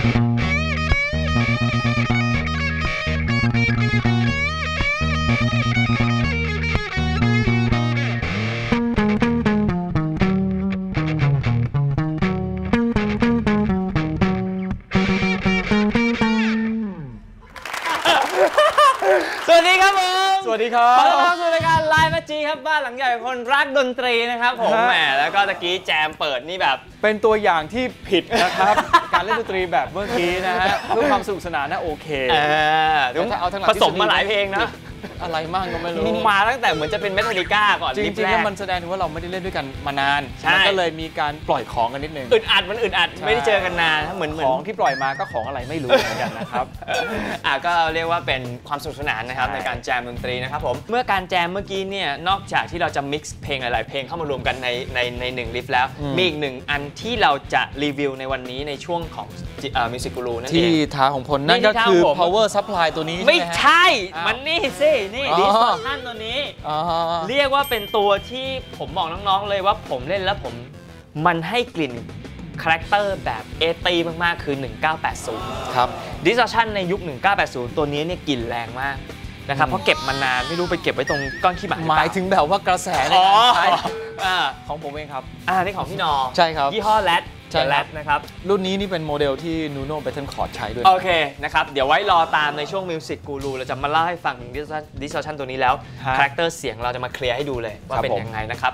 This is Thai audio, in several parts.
สวัสดีครับผมสวัสดีครับขอต้อนรับสู่รายการไลฟ์มาจีครับบ้านหลังใหญ่คนรักดนตรีนะครับผมแหมแล้วก็ตะกี้แจมเปิดนี่แบบเป็นตัวอย่างที่ผิดนะครับ การเล่นดนตรีแบบเมื่อกี้นะฮะเพื่อความสนุกสนานนะโอเคถ้าเอาทั้งผสมมาหลายเพลงนะอะไรมั่งก็ไม่รู้มาตั้งแต่เหมือนจะเป็นเมทัลลิก้าก่อนจริงๆแล้วมันแสดงถึงว่าเราไม่ได้เล่นด้วยกันมานานมันก็เลยมีการปล่อยของกันนิดนึงอึดอัดไม่ได้เจอกันนานเหมือนของที่ปล่อยมาก็ของอะไรไม่รู้เหมือนกันนะครับก็เรียกว่าเป็นความสนุกสนานนะครับในการแจมดนตรีนะครับผมเมื่อการแจมเมื่อกี้เนี่ยนอกจากที่เราจะมิกซ์เพลงหลายๆเพลงเข้ามารวมกันในหนึ่งลิฟต์แล้วมีอีกหนึ่งอันที่เราจะรีวิวในวันนี้ในช่วงของมิวสิกกูรูนั่นเองที่ท้าของพลนั่นก็คือ power supply ตัวนี้ไม่ใช่มันนี่สินี่distortion ตัวนี้เรียกว่าเป็นตัวที่ผมบอกน้องๆเลยว่าผมเล่นแล้วมันให้กลิ่นคาแรคเตอร์แบบเอตีมากๆคือ1980 ครับ distortion ในยุค1980ตัวนี้เนี่ยกลิ่นแรงมากนะครับเพราะเก็บมานานไม่รู้ไปเก็บไว้ตรงก้อนขี้หมาหมายถึงแบบว่ากระแสในการใช้ของผมเองครับนี่ของพี่นอใช่ครับยี่ห้อแรดนะครับรุ่นนี้นี่เป็นโมเดลที่ Nuno Bettencourt ใช้ด้วยโอเคนะครับเดี๋ยวไว้รอตามในช่วง Music Guru เราจะมาเล่าให้ฟังถึง distortion ตัวนี้แล้วคาแรคเตอร์เสียงเราจะมาเคลียร์ให้ดูเลยว่าเป็นยังไงนะครับ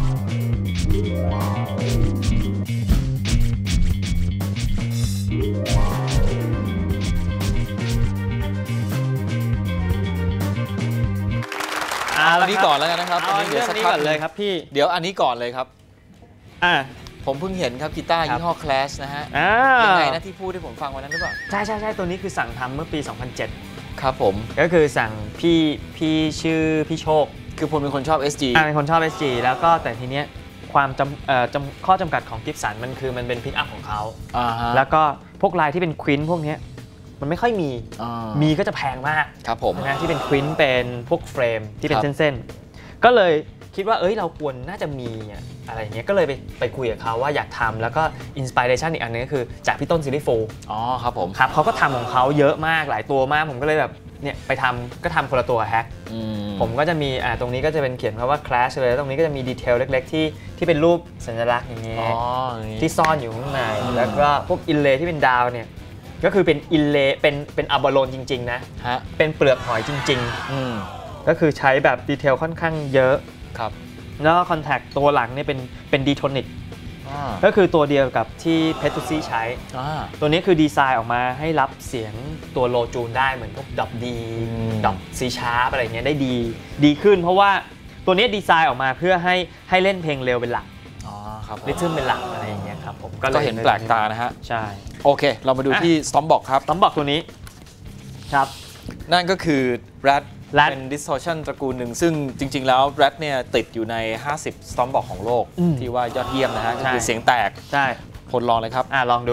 อันนี้ก่อนแล้วกันนะครับอันนี้ก่อนเลยครับพี่เดี๋ยวอันนี้ก่อนเลยครับผมเพิ่งเห็นครับกีตาร์ยี่ห้อ Clash นะฮะยังไงนะที่พูดให้ผมฟังวันนั้นหรือเปล่าใช่ตัวนี้คือสั่งทำเมื่อปี 2007 ครับผมก็คือสั่งพี่ชื่อพี่โชคคือผมเป็นคนชอบ SG เป็นคนชอบ SG แล้วก็แต่ทีเนี้ยความข้อจำกัดของกิฟสันมันคือมันเป็นพิกอัพของเขาแล้วก็พวกลายที่เป็นควินพวกนี้มันไม่ค่อยมีก็จะแพงมากครับผมนะที่เป็นควินเป็นพวกเฟรมที่เป็นเส้นๆก็เลยคิดว่าเราควรน่าจะมีอะไรเงี้ยก็เลยไปคุยกับเขาว่าอยากทำแล้วก็อินสปิเรชันอีกอันนึงก็คือจากพี่ต้นซิลิโฟครับผมครับเขาก็ทำของเขาเยอะมากหลายตัวมากผมก็เลยแบบเนี่ยไปทำก็ทำคนละตัวแฮกผมก็จะมีตรงนี้ก็จะเป็นเขียนคำว่า Clash เลยตรงนี้ก็จะมีดีเทลเล็กๆที่เป็นรูปสัญลักษณ์อย่างเงี้ยที่ซ่อนอยู่ข้างในแล้วก็พวกอินเลย์ที่เป็นดาวเนี่ยก็คือเป็นอินเลย์เป็นอะบาโลนจริงๆนะเป็นเปลือกหอยจริงๆก็คือใช้แบบดีเทลค่อนข้างเยอะครับแล้วก็คอนแทคตัวหลังเนี่ยเป็นดีโทนิกก็คือตัวเดียวกับที่เพทูซี่ใช้ตัวนี้คือดีไซน์ออกมาให้รับเสียงตัวโลจูนได้เหมือนพวกดอกดีดอกซีชาร์ปอะไรเงี้ยได้ดีขึ้นเพราะว่าตัวนี้ดีไซน์ออกมาเพื่อให้เล่นเพลงเร็วเป็นหลักริทึมเป็นหลักอะไรอย่างเงี้ยครับผมก็เห็นแปลกตานะฮะใช่โอเคเรามาดูที่ Stormbox ครับ Stormbox ตัวนี้ครับนั่นก็คือ Rat เป็น distortion ตระกูลหนึ่งซึ่งจริงๆแล้ว Rat เนี่ยติดอยู่ใน50 Stormbox ของโลกที่ว่ายอดเยี่ยมนะฮะก็คือเสียงแตกใช่พลลองเลยครับลองดู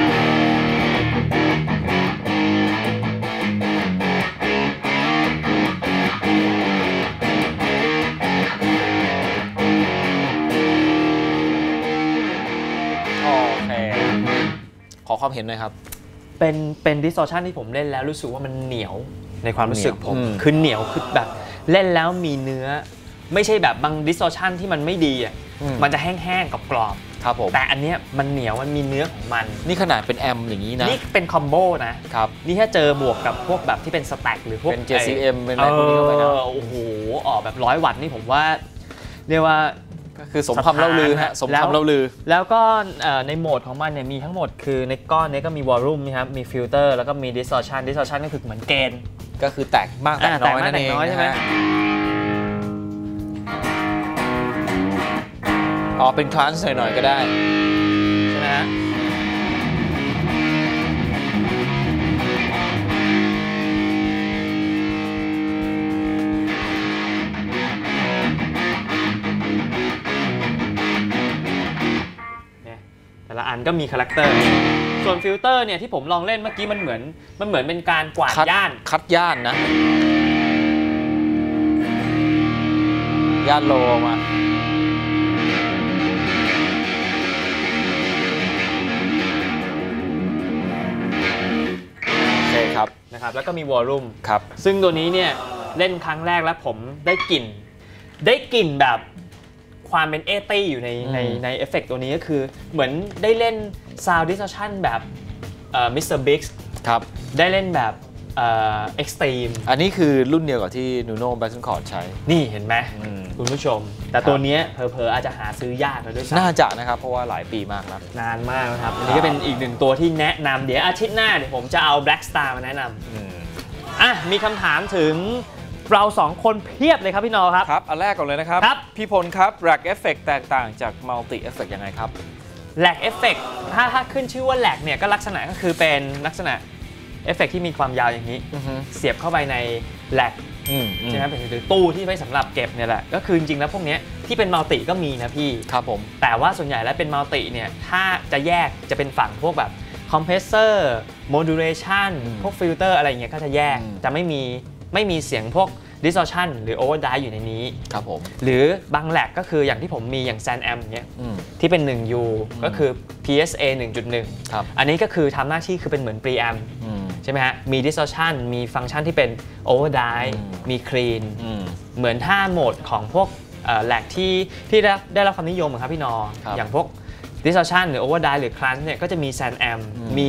ขอความเห็นหน่อยครับเป็น distortion ที่ผมเล่นแล้วรู้สึกว่ามันเหนียวในความรู้สึกผมคือเหนียวคือแบบเล่นแล้วมีเนื้อไม่ใช่แบบบาง distortion ที่มันไม่ดีมันจะแห้งๆกับกรอบครับผมแต่อันเนี้ยมันเหนียวมันมีเนื้อของมันนี่ขนาดเป็นแอมอย่างนี้นะนี่เป็นคอมโบนะครับนี่ถ้าเจอบวกกับพวกแบบที่เป็นสแต็กหรือพวกเป็น JCM เป็นอะไรพวกนี้เข้าไปนะโอ้โหออกแบบ100 วัตต์นี่ผมว่าเรียกว่าก็คือสมคำเล่าลือฮะสมคำเล่าลือแล้วก็ในโหมดของมันเนี่ยมีทั้งหมดคือในก้อนนี้ก็มีวอลลุ่มนะครับมีฟิลเตอร์แล้วก็มี distortion ก็คือเหมือนเกณฑ์ก็คือแตกมากแตกน้อยนั่นเองใช่ไหมเป็นคลาสหน่อยๆก็ได้ใช่ไหมฮะแต่ละอันก็มีคาแรคเตอร์ส่วนฟิลเตอร์เนี่ยที่ผมลองเล่นเมื่อกี้มันเหมือนเป็นการกวาดย่านคัดย่านนะย่านโลมานะครับแล้วก็มีวอลลุ่มครับซึ่งตัวนี้เนี่ยเล่นครั้งแรกแล้วผมได้กลิ่นแบบความเป็นเอตี้อยู่ในเอฟเฟกต์ตัวนี้ก็คือเหมือนได้เล่น Sound Distortion แบบMr. Biggs ครับได้เล่นแบบExtreme อันนี้คือรุ่นเดียวกับที่ Nuno Bettencourt ใช้นี่เห็นไหมคุณผู้ชมแต่ตัวนี้เผลอๆอาจจะหาซื้อยากเลยด้วยซ้ำน่าจะนะครับเพราะว่าหลายปีมากแล้วนานมากนะครับอันนี้ก็เป็นอีกหนึ่งตัวที่แนะนำเดี๋ยวอาทิตย์หน้าเดี๋ยวผมจะเอา Black Star มาแนะนำมีคำถามถึงเรา2คนเพียบเลยครับพี่นอครับครับอันแรกก่อนเลยนะครับพี่พลครับ Rack Effect แตกต่างจาก Multi Effect ยังไงครับ Rack Effect ถ้าขึ้นชื่อว่า Rack เนี่ยก็ลักษณะก็คือเป็นลักษณะเอฟเฟกต์ที่มีความยาวอย่างนี้เสียบเข้าไปในแร็กใช่ไหมเป็นตู้ที่ไว้สำหรับเก็บเนี่ยแหละก็คือจริงๆแล้วพวกนี้ที่เป็นมัลติก็มีนะพี่ครับผมแต่ว่าส่วนใหญ่แล้วเป็นมัลติเนี่ยถ้าจะแยกจะเป็นฝั่งพวกแบบคอมเพรสเซอร์โมดูเลชันพวกฟิลเตอร์อะไรอย่างเงี้ยก็จะแยกจะไม่มีเสียงพวก distortion หรือ overdrive อยู่ในนี้ครับผมหรือบางแร็กก็คืออย่างที่ผมมีอย่าง SAN-amp เนี่ยที่เป็น 1U ก็คือ PSA 1.1 ครับอันนี้ก็คือทำหน้าที่คือเป็นเหมือน preamp ใช่ไหมฮะมี distortion มีฟังก์ชันที่เป็น overdrive มี clean เหมือนถ้าโหมดของพวกแร็กที่ได้รับความนิยมครับพี่นออย่างพวก distortion หรือ overdrive หรือ crunch เนี่ยก็จะมี SAN-amp มี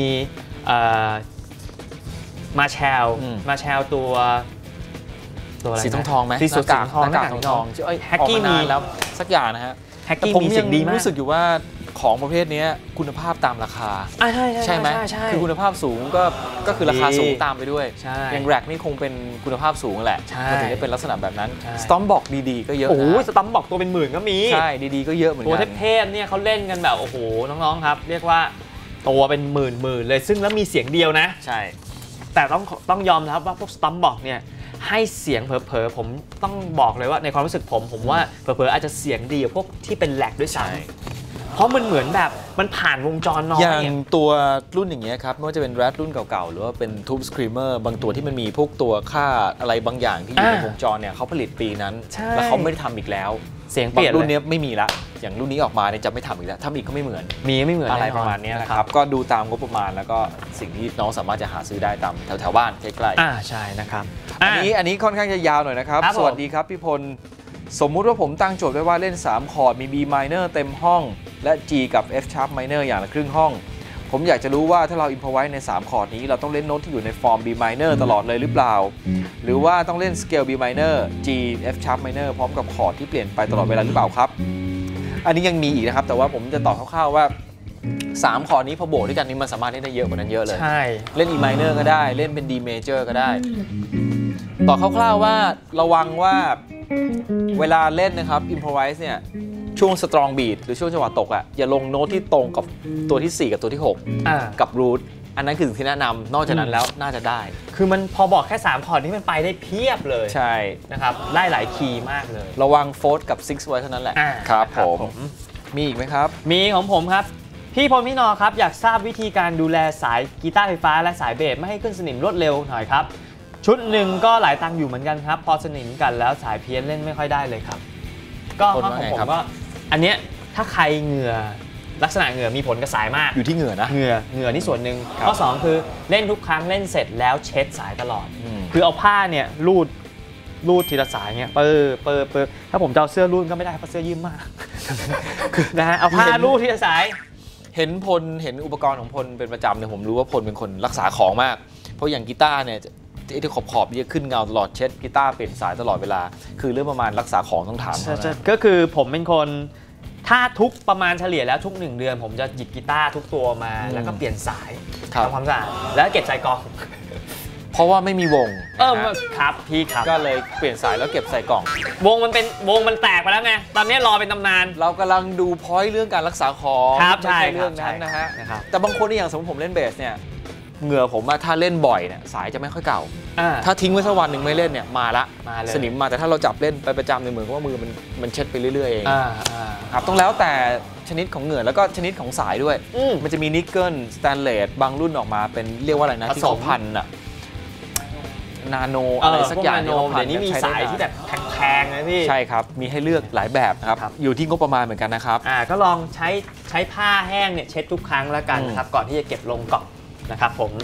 Marshall ตัวสีทองไหมสีทองหน้ากากทองแฮกกี้มีแล้วสักอย่างนะฮะแต่ผมยังรู้สึกอยู่ว่าของประเภทนี้คุณภาพตามราคาใช่ไหมคือคุณภาพสูงก็คือราคาสูงตามไปด้วยอย่างแร็กนี่คงเป็นคุณภาพสูงแหละมันถึงได้เป็นลักษณะแบบนั้นสตอมบอกดีๆก็เยอะโอ้โหสตอมบอกตัวเป็นหมื่นก็มีใช่ดีๆก็เยอะเหมือนกันตัวเทพๆเนี่ยเขาเล่นกันแบบโอ้โหน้องๆครับเรียกว่าตัวเป็นหมื่นเลยซึ่งแล้วมีเสียงเดียวนะใช่แต่ต้องยอมรับว่าพวกสตอมบอกเนี่ยให้เสียงเผลอๆผมต้องบอกเลยว่าในความรู้สึกผมว่าเผลอๆอาจจะเสียงดีกว่าพวกที่เป็นแร็กด้วยซ้ำเพราะมันเหมือนแบบมันผ่านวงจรน้อยอย่างตัวรุ่นอย่างเงี้ยครับไม่ว่าจะเป็น Rat รุ่นเก่าๆหรือว่าเป็น Tube Screamer บางตัวที่มันมีพวกตัวค่าอะไรบางอย่างที่อยู่ในวงจรเนี่ยเขาผลิตปีนั้นแล้วเขาไม่ได้ทำอีกแล้วเสียงเปลี่ยนรุ่นนี้ไม่มีละอย่างรุ่นนี้ออกมาเนี่ยจะไม่ทำอีกแล้วทำอีกก็ไม่เหมือนอะไรประมาณนี้นะครับก็ดูตามงบประมาณแล้วก็สิ่งที่น้องสามารถจะหาซื้อได้ตามแถวๆบ้านใกล้ๆใช่นะครับอันนี้ค่อนข้างจะยาวหน่อยนะครับสวัสดีครับพี่พลสมมุติว่าผมตั้งโจทย์ไว้ว่าเล่น3คอร์ดมี B minor เต็มห้องและ G กับ F sharp minor อย่างละครึ่งห้องผมอยากจะรู้ว่าถ้าเราอิมพอไว้ใน3คอร์ดนี้เราต้องเล่นโน้ตที่อยู่ในฟอร์ม B minor ตลอดเลยหรือเปล่าหรือว่าต้องเล่นสเกล B minor G F sharp minor พร้อมกับคอร์ดที่เปลี่ยนไปตลอดเวลาหรือเปล่าครับอันนี้ยังมีอีกนะครับแต่ว่าผมจะตอบคร่าวๆว่า3คอร์ดนี้พอโบกด้วยกันนี่มันสามารถเล่นได้เยอะกว่านั้นเยอะเลยเล่น E minor ก็ได้เล่นเป็น D major ก็ได้ต่อคร่าวๆว่าระวังว่าเวลาเล่นนะครับ improvise เนี่ยช่วง strong beat หรือช่วงจังหวะตกอย่าลงโน้ตที่ตรงกับตัวที่4กับตัวที่6กับ root อันนั้นคือสิ่งที่แนะนำนอกจากนั้นแล้วน่าจะได้คือมันพอบอกแค่3คอร์ดนี้มันไปได้เพียบเลยใช่นะครับได้หลายคีย์มากเลยระวัง4กับ6ไว้เท่านั้นแหละครับผมมีอีกไหมครับมีของผมครับพี่พลพี่นอครับอยากทราบวิธีการดูแลสายกีตาร์ไฟฟ้าและสายเบสไม่ให้ขึ้นสนิมรวดเร็วหน่อยครับชุดหนึ่งก็หลายตังค์อยู่เหมือนกันครับพอสนิมกันแล้วสายเพี้ยนเล่นไม่ค่อยได้เลยครับก็ของผมก็อันเนี้ยถ้าใครเหงื่อลักษณะเหงื่อมีผลกับสายมากอยู่ที่เหงื่อนะเหงื่อนี่ส่วนหนึ่งข้อ2คือเล่นทุกครั้งเล่นเสร็จแล้วเช็ดสายตลอดคือเอาผ้าเนี่ยรูดทีละสายเงี้ยถ้าผมจะเอาเสื้อรูดก็ไม่ได้เพราะเสื้อยืมมากนะฮะเอาผ้ารูดทีละสายเห็นอุปกรณ์ของพลเป็นประจำเนี่ยผมรู้ว่าพลเป็นคนรักษาของมากเพราะอย่างกีตาร์เนี่ยที่ขอบเยอะขึ้นเงาตลอดเช็ดกีตาร์เปลี่ยนสายตลอดเวลาคือเรื่องประมาณรักษาของต้องถามก็คือผมเป็นคนถ้าทุกประมาณเฉลี่ยแล้วทุก1 เดือนผมจะหยิบกีตาร์ทุกตัวมาแล้วก็เปลี่ยนสายทำความสะอาดแล้วเก็บใส่กล่องเพราะว่าไม่มีวงครับพี่ครับก็เลยเปลี่ยนสายแล้วเก็บใส่กล่องวงมันแตกไปแล้วไงตอนนี้รอเป็นตำนานเรากำลังดูพอยต์เรื่องการรักษาของไม่ใช่เรื่องนั้นนะฮะแต่บางคนอย่างสมมติผมเล่นเบสเนี่ยเหงื่อผมถ้าเล่นบ่อยเนี่ยสายจะไม่ค่อยเก่าถ้าทิ้งไว้สักวันหนึ่งไม่เล่นเนี่ยมาเลยสนิมมาแต่ถ้าเราจับเล่นไปประจำในมือเพราะว่ามือมันเช็ดไปเรื่อยๆเองครับต้องแล้วแต่ชนิดของเหงื่อแล้วก็ชนิดของสายด้วยมันจะมีนิกเกิลสแตนเลสบางรุ่นออกมาเป็นเรียกว่าอะไรนะที่เขาพันนาโนอะไรสักอย่างเดี๋ยวนี้มีสายที่แบบแพงๆนะพี่ใช่ครับมีให้เลือกหลายแบบนะครับอยู่ที่งบประมาณเหมือนกันนะครับก็ลองใช้ผ้าแห้งเนี่ยเช็ดทุกครั้งแล้วกันนะครับก่อนที่จะเก็บลงกล่องนะครับผม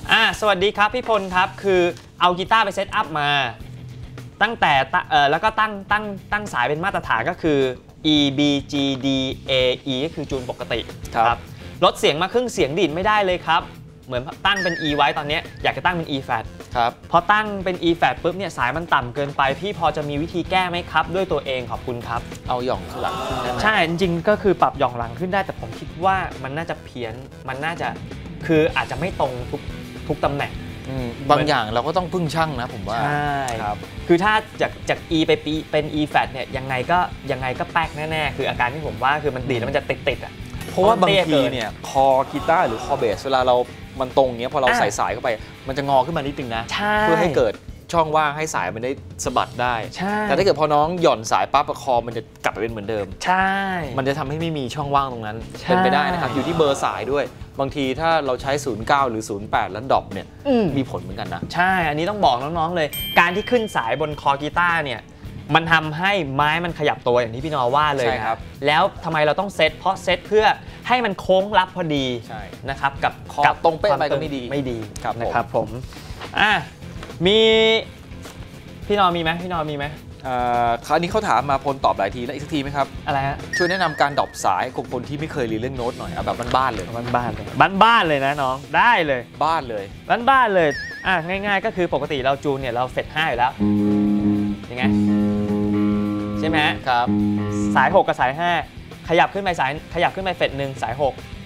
สวัสดีครับพี่พลครับคือเอากีตาร์ไปเซตอัพมาตั้งแต่แล้วก็ตั้งสายเป็นมาตรฐานก็คือ E B G D A E ก็คือจูนปกติครับลดเสียงมาครึ่งเสียงดีดไม่ได้เลยครับเหมือนตั้งเป็น E ไว้ตอนนี้อยากจะตั้งเป็น E flat ครับพอตั้งเป็น E flat ปุ๊บเนี่ยสายมันต่ำเกินไปพี่พอจะมีวิธีแก้ไหมครับด้วยตัวเองขอบคุณครับเอาหย่องหลังขึ้นได้ไหมใช่จริงๆก็คือปรับหย่องหลังขึ้นได้แต่ผมคิดว่ามันน่าจะเพี้ยนมันน่าจะคืออาจจะไม่ตรงทุกตำแหน่งบางอย่างเราก็ต้องพึ่งช่างนะผมว่าใช่ครับคือถ้าจาก E ไปเป็น E flat เนี่ยยังไงก็แป๊กแน่ๆคืออาการที่ผมว่าคือมันดีดแล้วมันจะติดอ่ะเพราะว่าบางทีเนี่ยคอกีตาร์หรือคอเบสเวลามันตรงเงี้ยพอเราใส่สายเข้าไปมันจะงอขึ้นมานิดนึงนะเพื่อให้เกิดช่องว่างให้สายมันได้สะบัดได้แต่ถ้าเกิดพอน้องหย่อนสายปั๊บคอมันจะกลับไปเป็นเหมือนเดิมใช่มันจะทำให้ไม่มีช่องว่างตรงนั้นเป็นไปได้นะครับอยู่ที่เบอร์สายด้วยบางทีถ้าเราใช้09หรือ08แล้วดรอปเนี่ยมีผลเหมือนกันนะใช่อันนี้ต้องบอกน้องๆเลยการที่ขึ้นสายบนคอกีตาร์เนี่ยมันทำให้ไม้มันขยับตัวอย่างที่พี่นอว่าเลยครับแล้วทำไมเราต้องเซตเพราะเซตเพื่อให้มันโค้งรับพอดีนะครับกับตรงเป๊ะไปก็ไม่ดีนะครับผมมีพี่นอมีไหมคราวนี้เขาถามมาพลตอบหลายทีแล้วอีกสักทีไหมครับอะไรฮะช่วยแนะนำการดรอปสายของคนที่ไม่เคยเรียนเรื่องโน้ตหน่อยเอาแบบบ้านๆเลยบ้านเลยนะน้องได้เลยบ้านเลยง่ายๆก็คือปกติเราจูนเนี่ยเราเฟด5อยู่แล้วยังไงใช่ไหมครับสาย6กับสาย5ขยับขึ้นไปเฟด1สาย6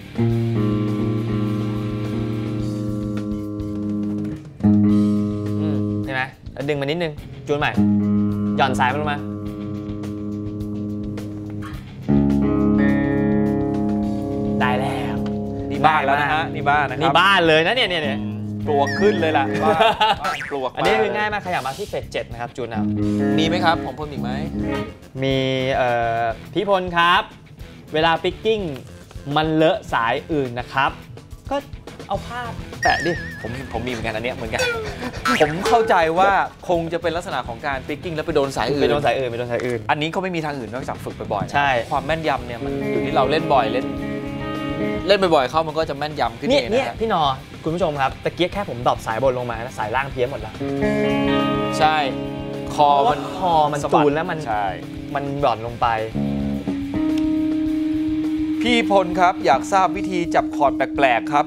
ใช่ไหมแล้วดึงมานิดนึงจูนใหม่หย่อนสายมันลงมาได้แล้วนี่บ้านแล้วนะฮะนี่บ้านนะครับนี่บ้านเลยนะเนี่ยปลวกขึ้นเลยล่ะปลวกอันนี้คือง่ายมากขยับมาที่เฟด7นะครับจูนเอามีไหมครับผมพลอีกไหมมีพี่พลครับเวลาปิกกิ้งมันเลอะสายอื่นนะครับก็เอาผ้าแปะดิผมมีเหมือนกันอันนี้เหมือนกันผมเข้าใจว่าคงจะเป็นลักษณะของการปิกกิ้งแล้วไปโดนสายอื่นอันนี้เขาไม่มีทางอื่นนอกจากฝึกบ่อยๆใช่ความแม่นยำเนี่ยมันอยู่ที่เราเล่นบ่อยเล่นบ่อยๆเข้ามันก็จะแม่นยำขึ้นเองนะครับพี่นอคุณผู้ชมครับตะเกียบแค่ผมดรอปสายบนลงมาแล้วสายล่างเพี้ยนหมดแล้วใช่คอมันตูนแล้วมันหย่อนลงไปพี่พลครับอยากทราบวิธีจับคอร์ดแปลกๆครับ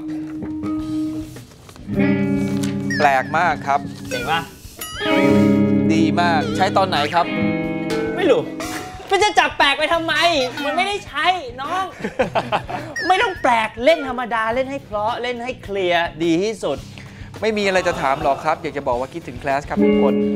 แปลกมากครับเจ๋งป่ะดีมากใช้ตอนไหนครับไม่รู้มันจะจับแปลกไปทำไมมันไม่ได้ใช้น้องไม่ต้องแปลกเล่นธรรมดาเล่นให้เพราะเล่นให้เคลียร์ดีที่สุดไม่มีอะไรจะถามหรอกครับอยากจะบอกว่าคิดถึงคลาสครับทุกคน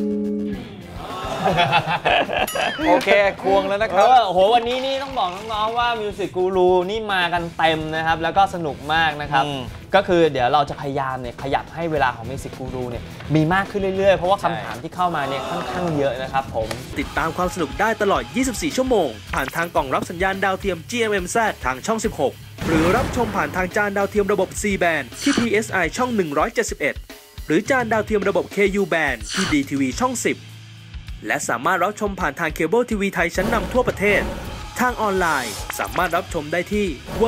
โอเคควงแล้วนะครับโอ้โหวันนี้นี่ต้องบอกน้องๆว่ามิวสิกกูรูนี่มากันเต็มนะครับแล้วก็สนุกมากนะครับก็คือเดี๋ยวเราจะพยายามเนี่ยขยับให้เวลาของมิวสิกกูรูเนี่ยมีมากขึ้นเรื่อยๆเพราะว่าคำถามที่เข้ามาเนี่ยค่อนข้างเยอะนะครับผมติดตามความสนุกได้ตลอด24ชั่วโมงผ่านทางกล่องรับสัญญาณดาวเทียม GMMZ ทางช่อง16หรือรับชมผ่านทางจานดาวเทียมระบบ C band ที่ PSI ช่อง171หรือจานดาวเทียมระบบ KU band ที่ DTV ช่อง10และสามารถรับชมผ่านทางเคเบิลทีวีไทยชั้นนำทั่วประเทศทางออนไลน์สามารถรับชมได้ที่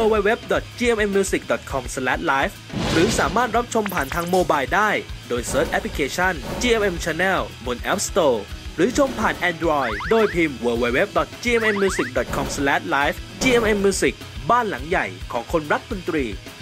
www.gmmmusic.com/live หรือสามารถรับชมผ่านทางโมบายได้โดยเซิร์ชแอปพลิเคชัน GMM Channel บน App Store หรือชมผ่าน Android โดยพิมพ์ www.gmmmusic.com/live GMM Music บ้านหลังใหญ่ของคนรักดนตรี